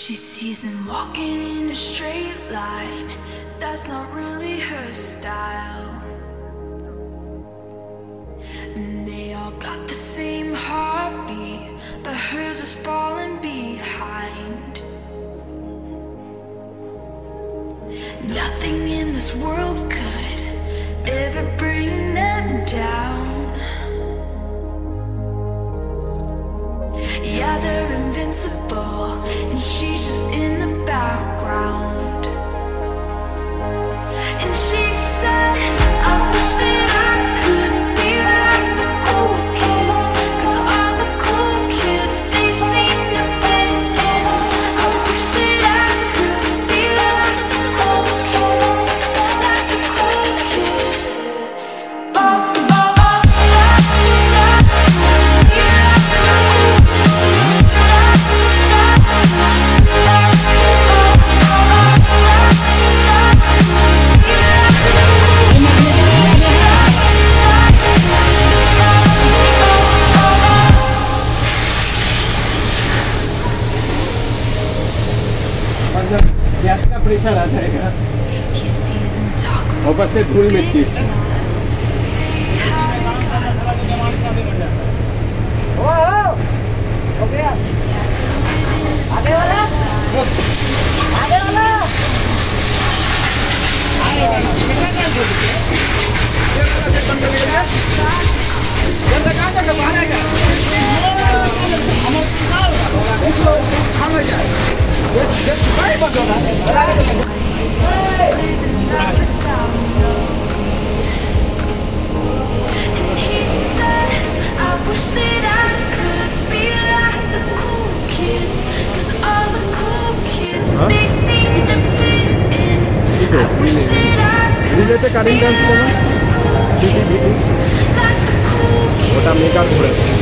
She sees them walking in a straight line. That's not really her style. And they all got the same heartbeat, but hers is falling behind. Nothing in this world could ever bring them down. Yeah, they're invincible, and she's just in the background. And she says, I wish that I could be like the cool kids, 'cause all the cool kids, they seem to fit in. I wish that I could be like the cool kids, like the cool kids. Oh, oh, oh, gas का pressure आ जाएगा ऊपर से धूल मिट्टी हो गया आगे वाला Karindang semua, jadi motor mega kuat.